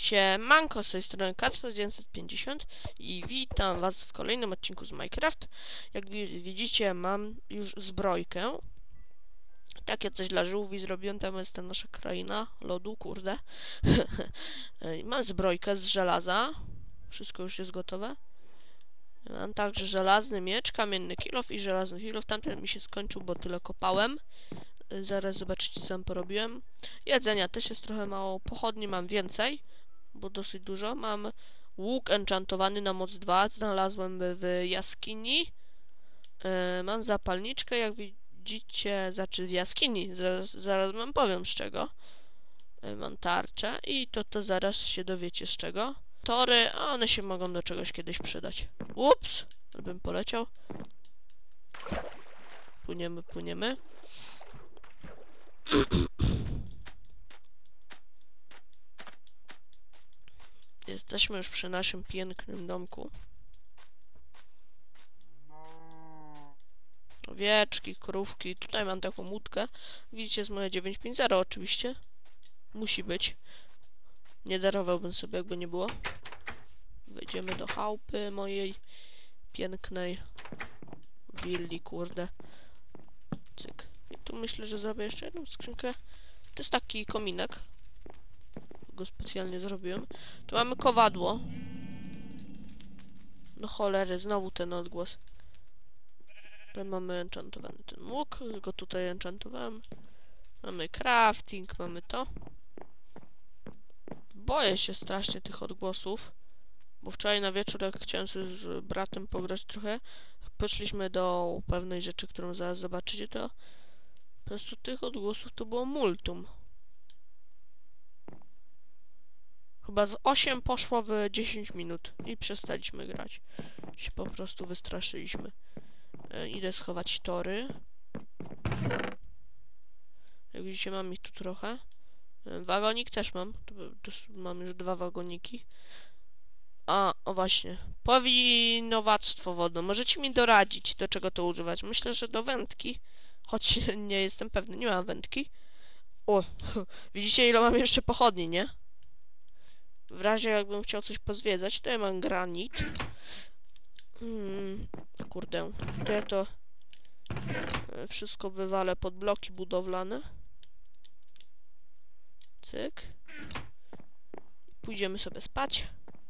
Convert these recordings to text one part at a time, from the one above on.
Siemanko, z tej strony Kacper950 i witam was w kolejnym odcinku z Minecraft. Jak widzicie, mam już zbrojkę. Takie coś dla żółwi zrobiłem, tam jest ta nasza kraina lodu, kurde. Mam zbrojkę z żelaza. Wszystko już jest gotowe. Mam także żelazny miecz, kamienny kilof i żelazny kilof. Tamten mi się skończył, bo tyle kopałem. Zaraz zobaczycie, co tam porobiłem. Jedzenia też jest trochę mało, pochodni mam więcej, bo dosyć dużo. Mam łuk enchantowany na moc 2, znalazłem w jaskini. Mam zapalniczkę, jak widzicie, znaczy w jaskini, zaraz wam powiem z czego. Mam tarczę i to zaraz się dowiecie z czego. Tory, a one się mogą do czegoś kiedyś przydać. Ups, bym poleciał. Płyniemy. Jesteśmy już przy naszym pięknym domku. Owieczki, krówki. Tutaj mam taką łódkę. Widzicie, jest moje 950 oczywiście. Musi być. Nie darowałbym sobie, jakby nie było. Wejdziemy do chałupy mojej pięknej willi, kurde. Cyk. I tu myślę, że zrobię jeszcze jedną skrzynkę. To jest taki kominek. Go specjalnie zrobiłem. Tu mamy kowadło. No cholery, znowu ten odgłos. Tutaj mamy enchantowany ten łuk, go tutaj enchantowałem. Mamy crafting, mamy to. Boję się strasznie tych odgłosów, bo wczoraj na wieczór, jak chciałem sobie z bratem pograć trochę, poszliśmy do pewnej rzeczy, którą zaraz zobaczycie, to po prostu tych odgłosów to było multum. Chyba z 8 poszło w 10 minut i przestaliśmy grać. Się po prostu wystraszyliśmy. Idę schować tory. Jak widzicie, mam ich tu trochę. Wagonik też mam. Mam już 2 wagoniki. O właśnie. Powinowactwo wodne. Możecie mi doradzić, do czego to używać. Myślę, że do wędki. Choć nie jestem pewny, nie mam wędki. O, widzicie, ile mam jeszcze pochodni, nie? W razie jakbym chciał coś pozwiedzać, to ja mam granit. Kurde. To ja to wszystko wywalę pod bloki budowlane. Cyk. Pójdziemy sobie spać.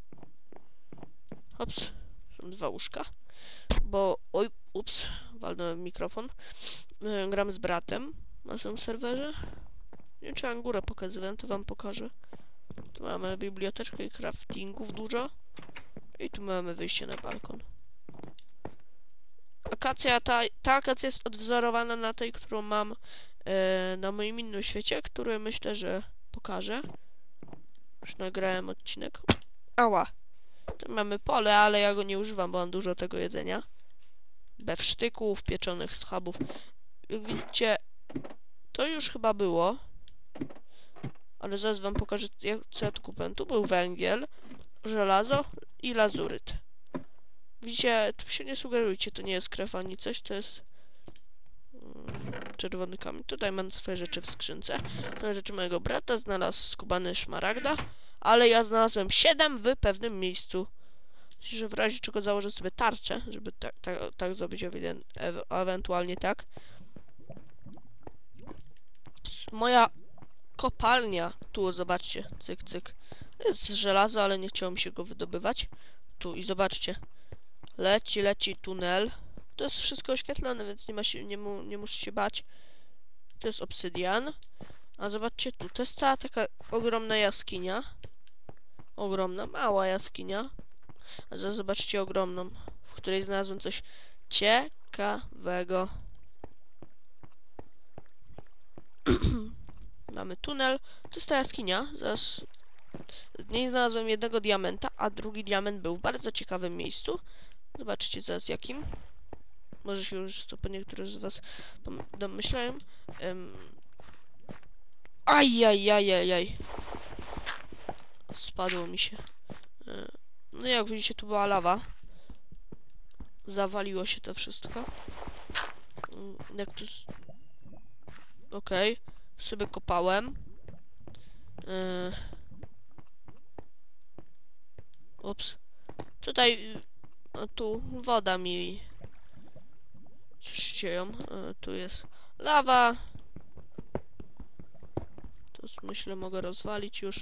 Hops. Są 2 łóżka. Bo... Oj, ups. Walnąłem mikrofon. Gram z bratem na tym serwerze. Nie wiem, czy mam górę pokazywałem, to wam pokażę. Tu mamy biblioteczkę i craftingów dużo. I tu mamy wyjście na balkon. Akacja, ta akacja jest odwzorowana na tej, którą mam na moim innym świecie, który myślę, że pokażę. Już nagrałem odcinek. Ała. Tu mamy pole, ale ja go nie używam, bo mam dużo tego jedzenia. Bewsztyków, pieczonych schabów. Jak widzicie, to już chyba było. Ale zaraz wam pokażę, co ja tu kupiłem. Tu był węgiel, żelazo i lazuryt. Widzicie, tu się nie sugerujcie, to nie jest krew ani coś, to jest czerwony kamień. Tutaj mam swoje rzeczy w skrzynce. To rzeczy mojego brata, znalazł skubany szmaragda, ale ja znalazłem 7 w pewnym miejscu. Że w razie czego założę sobie tarczę, żeby tak zrobić, ewentualnie tak. Moja kopalnia, tu zobaczcie, cyk, cyk. Jest żelazo, ale nie chciało mi się go wydobywać. Tu i zobaczcie. Leci tunel. To jest wszystko oświetlone, więc nie muszę się bać. To jest obsydian. A zobaczcie tu, to jest cała taka ogromna jaskinia. Ogromna, mała jaskinia. A zaraz zobaczcie ogromną, w której znalazłem coś ciekawego. Mamy tunel. To jest ta jaskinia. Zaraz z niej znalazłem jednego diamenta, a drugi diament był w bardzo ciekawym miejscu. Zobaczcie zaraz jakim. Może się już to po niektórych z was domyślają. Ajajajajaj. Spadło mi się. No jak widzicie, tu była lawa. Zawaliło się to wszystko. Jak tu... Okej. Sobie kopałem. Ups. Tutaj, tu woda mi ścieją. Tu jest lawa. To myślę mogę rozwalić już.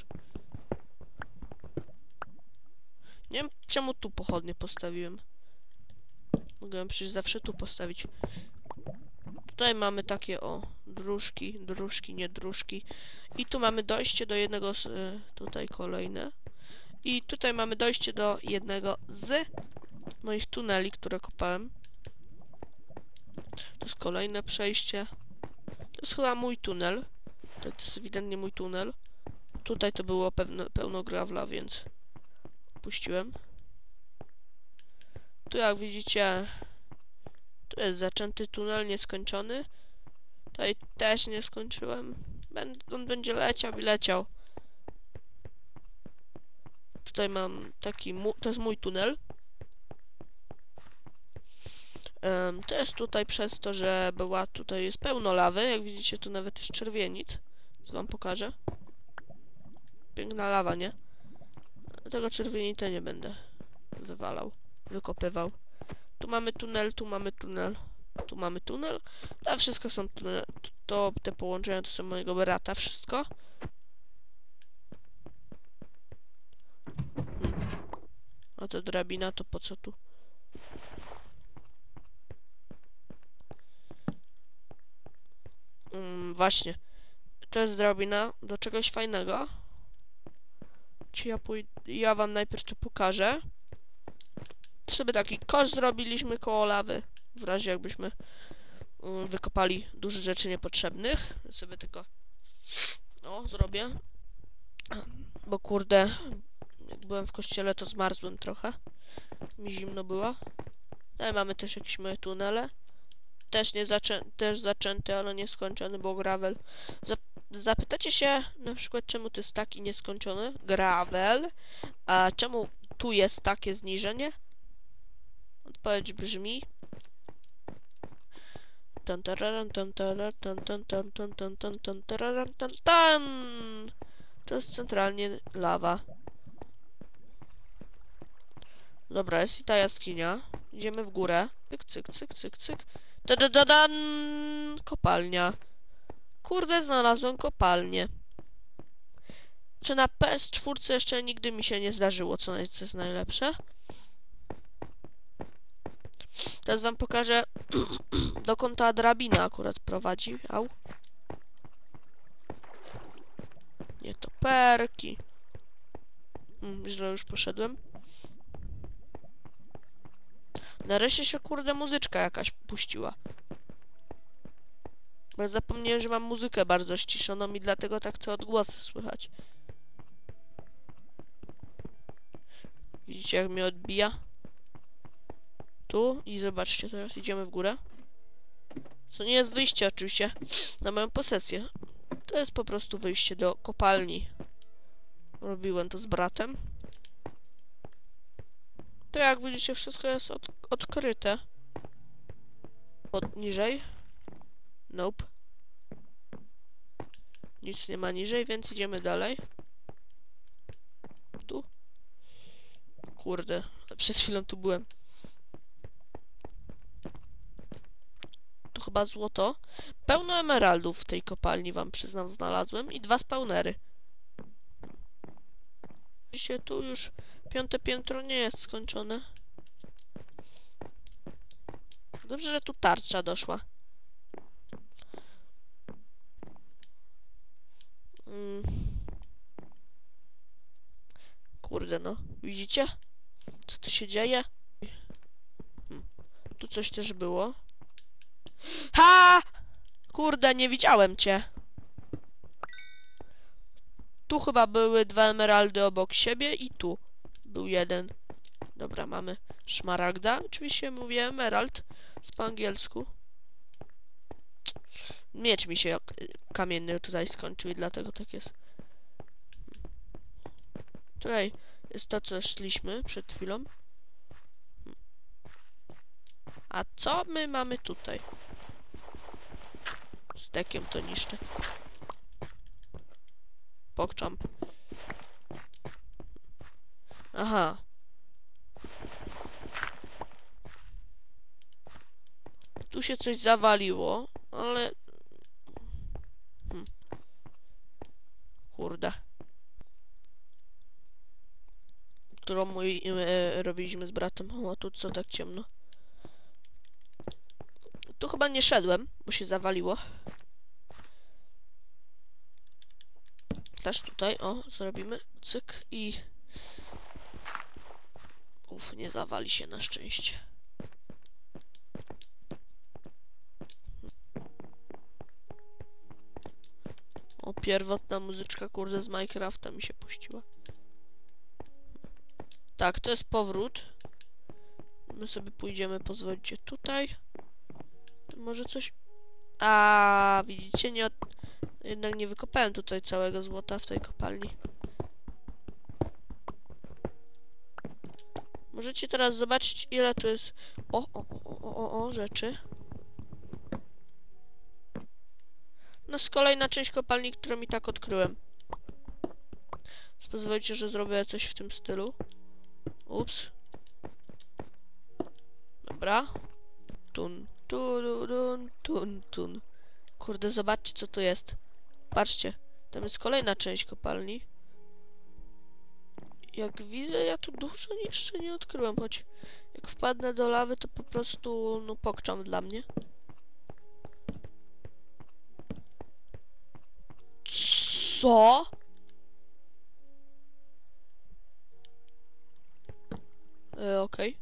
Nie wiem czemu tu pochodnie postawiłem. Mogłem przecież zawsze tu postawić. Tutaj mamy takie dróżki, nie dróżki. I tu mamy dojście do jednego z... tutaj kolejne. I tutaj mamy dojście do jednego z moich tuneli, które kopałem. To jest kolejne przejście. To jest chyba mój tunel. To jest ewidentnie mój tunel. Tutaj to było pełno grawla, więc puściłem. Tu jak widzicie, tu jest zaczęty tunel nieskończony. Tutaj też nie skończyłem. On będzie leciał i leciał. Tutaj mam taki... to jest mój tunel. To jest tutaj przez to, że tutaj jest pełno lawy. Jak widzicie, tu nawet jest czerwienit. Co wam pokażę. Piękna lawa, nie? Tego czerwienita nie będę wykopywał. Tu mamy tunel, tu mamy tunel, tu mamy tunel. To wszystko są tunele. Te połączenia to są mojego brata, wszystko. A to drabina, to po co tu? Właśnie. To jest drabina do czegoś fajnego. Ja wam najpierw to pokażę. Sobie taki kosz zrobiliśmy koło lawy. W razie jakbyśmy wykopali dużo rzeczy niepotrzebnych. Sobie tylko zrobię. Bo kurde, jak byłem w kościele, to zmarzłem trochę. Mi zimno było. Tutaj mamy też jakieś moje tunele. Też zaczęty, ale nieskończony, bo gravel. Zapytacie się na przykład, czemu to jest taki nieskończony gravel, a czemu tu jest takie zniżenie? Odpowiedź brzmi... To jest centralnie lawa. Dobra, jest i ta jaskinia. Idziemy w górę. Cyk, cyk, cyk, cyk, cyk. Ta-da-da-dan! Kopalnia. Kurde, znalazłem kopalnię. Czy na PS4 jeszcze nigdy mi się nie zdarzyło, co jest najlepsze. Teraz wam pokażę, dokąd ta drabina akurat prowadzi. Au. Nie to perki. Źle już poszedłem. Nareszcie się kurde muzyczka jakaś puściła. Bo ja zapomniałem, że mam muzykę bardzo ściszoną i dlatego tak te odgłosy słychać. Widzicie jak mnie odbija? Tu i zobaczcie, teraz idziemy w górę. To nie jest wyjście oczywiście na moją posesję. To jest po prostu wyjście do kopalni. Robiłem to z bratem. To jak widzicie, wszystko jest odkryte. Niżej. Nope. Nic nie ma niżej, więc idziemy dalej. Tu. Kurde, przed chwilą tu byłem. Tu chyba złoto. Pełno emeraldów w tej kopalni, wam przyznam, znalazłem. I 2 spawnery. Widzicie, tu już 5. piętro nie jest skończone. Dobrze, że tu tarcza doszła. Kurde no, widzicie? Co tu się dzieje? Tu coś też było. Ha! Kurde, nie widziałem cię. Tu chyba były 2 emeraldy obok siebie i tu był jeden. Dobra, mamy szmaragda. Oczywiście mówię emerald po angielsku. Miecz mi się kamienny tutaj skończył i dlatego tak jest. Tutaj jest to, co szliśmy przed chwilą. A co my mamy tutaj? Stekiem to niszczę. Pokczamp. Aha. Tu się coś zawaliło, ale... Kurde. Którą robiliśmy z bratem. O, tu co tak ciemno. Tu chyba nie szedłem, bo się zawaliło. Też tutaj, o, zrobimy. Cyk i... nie zawali się na szczęście. O, pierwotna muzyczka, kurde, z Minecrafta mi się puściła. Tak, to jest powrót. My sobie pójdziemy, pozwolicie tutaj. To może coś... A, widzicie, nie... Jednak nie wykopałem tutaj całego złota w tej kopalni. Możecie teraz zobaczyć, ile tu jest... O, rzeczy. No, jest kolejna część kopalni, którą i tak odkryłem. Pozwolicie, że zrobię coś w tym stylu. Ups. Dobra. Tun. Kurde, zobaczcie, co tu jest. Patrzcie. Tam jest kolejna część kopalni. Jak widzę, ja tu dużo jeszcze nie odkryłem, choć jak wpadnę do lawy, to po prostu, no, pokczam dla mnie. Co? Okej.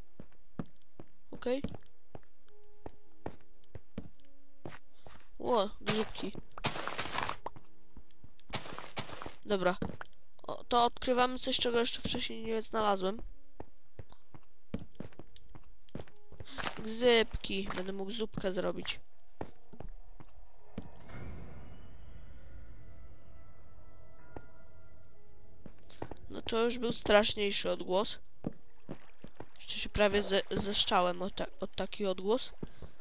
Okej. Ło, grzybki. Dobra. O, to odkrywamy coś, czego jeszcze wcześniej nie znalazłem. Grzybki. Będę mógł zupkę zrobić. No to już był straszniejszy odgłos. Jeszcze się prawie zeszczałem od taki odgłos.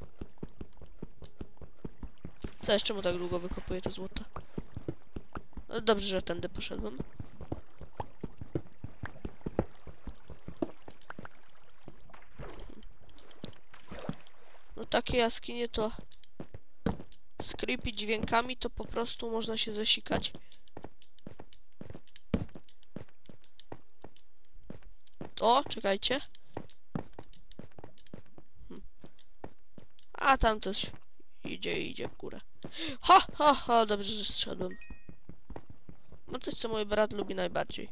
Co jeszcze mu tak długo wykopuje to złoto? No dobrze, że tędy poszedłem. No takie jaskinie to z creepy dźwiękami to po prostu można się zasikać. O, czekajcie. A tam też idzie w górę. Ha, dobrze, że zszedłem. Ma coś, co mój brat lubi najbardziej.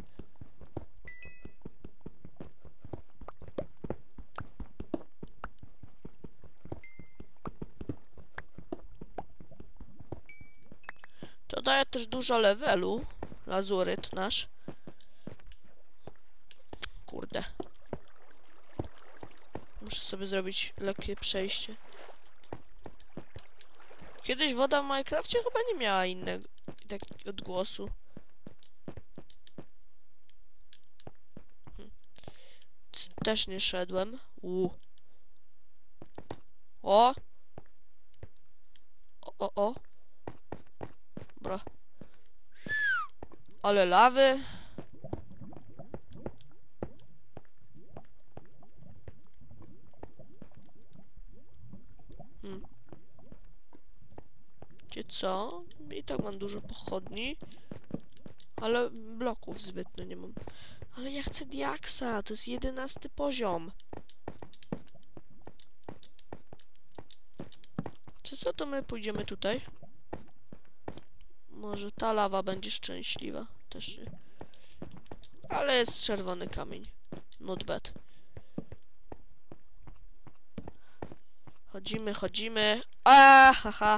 To daje też dużo levelu. Lazuryt nasz. Kurde. Muszę sobie zrobić lekkie przejście. Kiedyś woda w Minecrafcie chyba nie miała innego takiego odgłosu. Też nie szedłem. O! Dobra. Ale lawy. Wiecie co? I tak mam dużo pochodni. Ale bloków zbytnio nie mam. Ale ja chcę diaksa. To jest 11 poziom. Czy co, to my pójdziemy tutaj? Może ta lawa będzie szczęśliwa. Też nie. Ale jest czerwony kamień. Not bad. Chodzimy. Haha.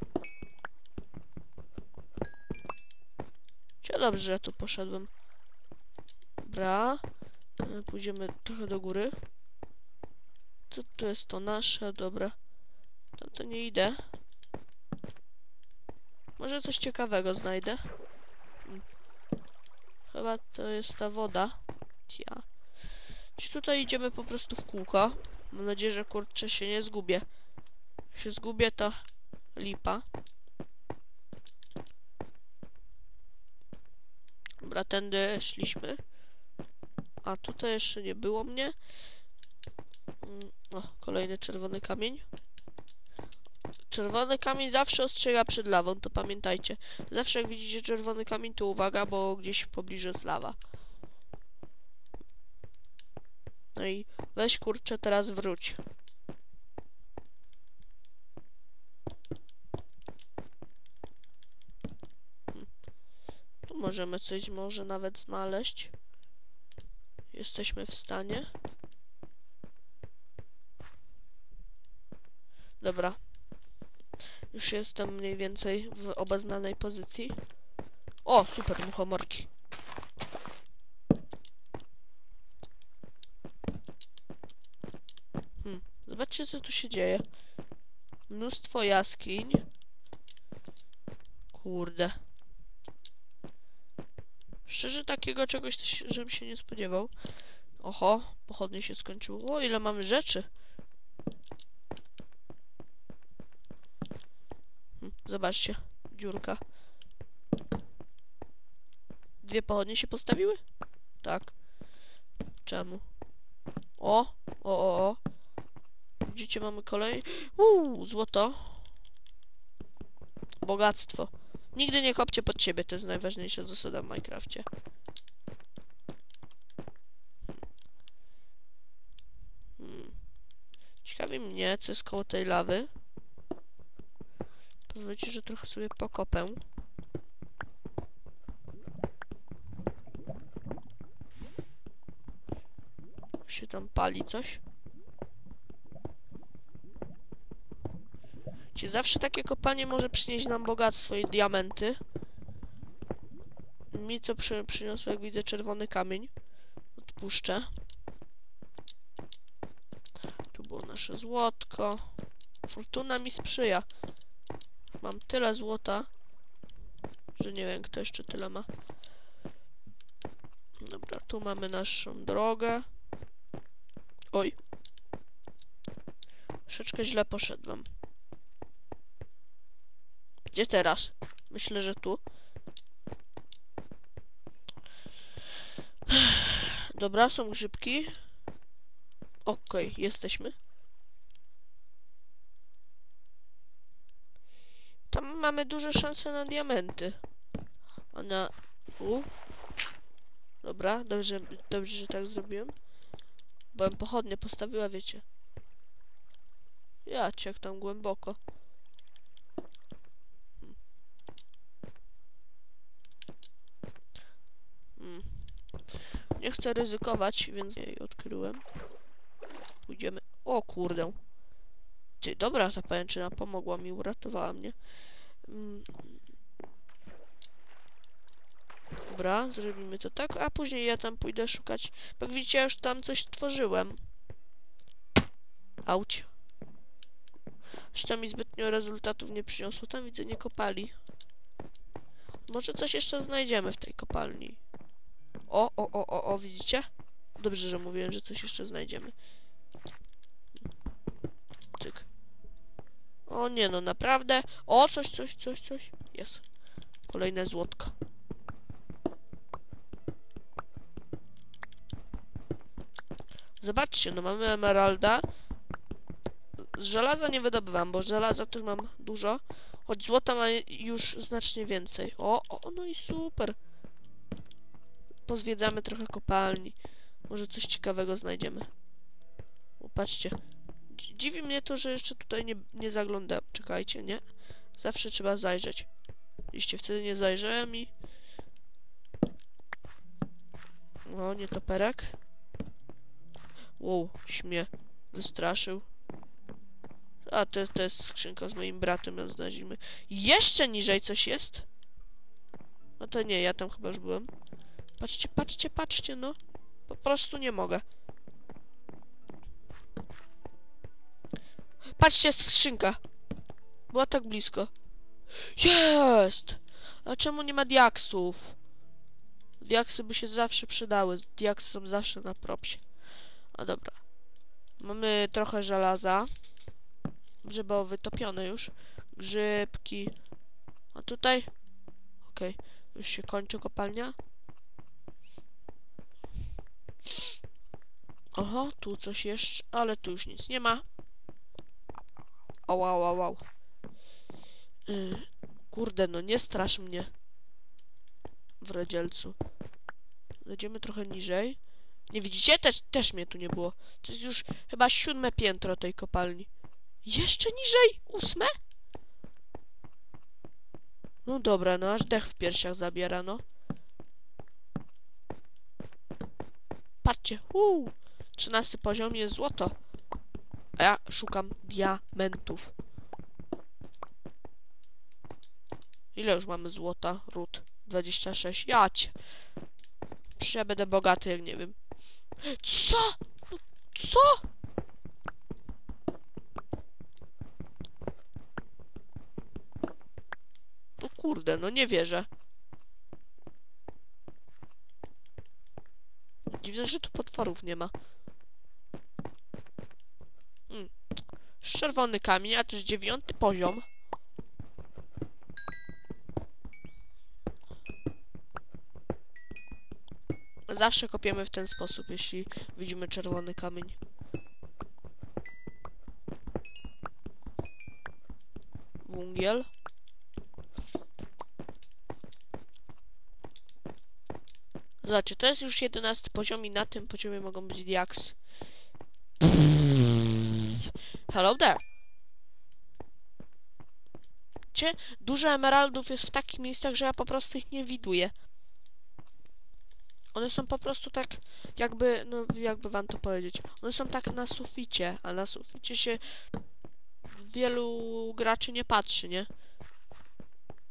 Dobrze, że ja tu poszedłem. Dobra. Pójdziemy trochę do góry. Co to jest to nasze? Dobra. Tam to nie idę. Może coś ciekawego znajdę. Chyba to jest ta woda. Czy tutaj idziemy po prostu w kółko? Mam nadzieję, że kurczę się nie zgubię. Jak się zgubię, to lipa. Dobra, tędy szliśmy. A tutaj jeszcze nie było mnie. O, kolejny czerwony kamień. Czerwony kamień zawsze ostrzega przed lawą, to pamiętajcie. Zawsze jak widzicie czerwony kamień, to uwaga, bo gdzieś w pobliżu jest lawa. No i weź kurczę, teraz wróć. Tu możemy coś może nawet znaleźć. Jesteśmy w stanie. Dobra. Już jestem mniej więcej w obeznanej pozycji. O, super, muchomorki. Zobaczcie, co tu się dzieje. Mnóstwo jaskiń. Kurde. Szczerze takiego czegoś, żebym się nie spodziewał. Oho, pochodnie się skończyło. O, ile mamy rzeczy. Zobaczcie, dziurka. 2 pochodnie się postawiły? Tak. Czemu? O. Widzicie, mamy kolej. Złoto. Bogactwo. Nigdy nie kopcie pod siebie, to jest najważniejsza zasada w Minecrafcie. Ciekawi mnie, co jest koło tej lawy. Pozwólcie, że trochę sobie pokopę. Się tam pali coś. Zawsze takie kopanie może przynieść nam bogactwo i diamenty. Mi co przyniosło, jak widzę czerwony kamień. Odpuszczę. Tu było nasze złotko. Fortuna mi sprzyja. Mam tyle złota, że nie wiem, kto jeszcze tyle ma. Dobra, tu mamy naszą drogę. Oj. Troszeczkę źle poszedłem. Gdzie teraz? Myślę, że tu. Dobra, są grzybki. Okej, jesteśmy. Tam mamy duże szanse na diamenty. A na... Dobra, dobrze, że tak zrobiłem. Bo bym pochodnie postawiła, wiecie. Jacie, jak tam głęboko. Nie chcę ryzykować, więc jej odkryłem. Pójdziemy... O kurde. Ty, dobra, ta pajęczyna pomogła mi, uratowała mnie. Dobra, zrobimy to tak, a później ja tam pójdę szukać. Jak widzicie, ja już tam coś tworzyłem. Auć. Zresztą mi zbytnio rezultatów nie przyniosło. Tam widzę, nie kopali. Może coś jeszcze znajdziemy w tej kopalni. O, widzicie? Dobrze, że mówiłem, że coś jeszcze znajdziemy. Tyk. O nie, no naprawdę. O, coś. Jest. Kolejne złotko. Zobaczcie, no mamy emeralda. Z żelaza nie wydobywam, bo żelaza też mam dużo. Choć złota ma już znacznie więcej. No i super. Pozwiedzamy trochę kopalni. Może coś ciekawego znajdziemy. Patrzcie. Dziwi mnie to, że jeszcze tutaj nie zaglądałem. Czekajcie, nie? Zawsze trzeba zajrzeć. Widzicie, wtedy nie zajrzałem i... O, nietoperek. Wow, śmie. Wystraszył. A, to jest skrzynka z moim bratem, ją znaleźliśmy. Jeszcze niżej coś jest? No to nie, ja tam chyba już byłem. Patrzcie, no. Po prostu nie mogę. Patrzcie, skrzynka. Była tak blisko. Jest! A czemu nie ma diaksów? Diaksy by się zawsze przydały. Diaksy są zawsze na propsie. A dobra. Mamy trochę żelaza. Było wytopione już. Grzybki. A tutaj? Okej. Już się kończy kopalnia. Oho, tu coś jeszcze. Ale tu już nic nie ma. Wow. Kurde, no nie strasz mnie. Wrodzielcu. Zejdziemy trochę niżej. Nie widzicie? Też mnie tu nie było. To jest już chyba 7. piętro tej kopalni. Jeszcze niżej? 8? No dobra, no aż dech w piersiach zabiera, no. Patrzcie, 13. poziom jest złoto. A ja szukam diamentów. Ile już mamy złota? Ród. 26. Jacie. Przecież ja będę bogaty, jak nie wiem. Co? No, co? No kurde, no nie wierzę. Dziwne, że tu potworów nie ma. Czerwony kamień, a to jest 9. poziom. Zawsze kopiemy w ten sposób, jeśli widzimy czerwony kamień. Węgiel. Zobaczcie, to jest już 11. poziom i na tym poziomie mogą być diaksy. Hello there. Dużo emeraldów jest w takich miejscach, że ja po prostu ich nie widuję. One są po prostu tak, jakby, no jakby wam to powiedzieć. One są tak na suficie, a na suficie się wielu graczy nie patrzy, nie?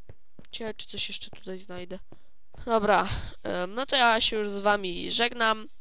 Ciekawe, czy coś jeszcze tutaj znajdę. Dobra, no to ja się już z wami żegnam.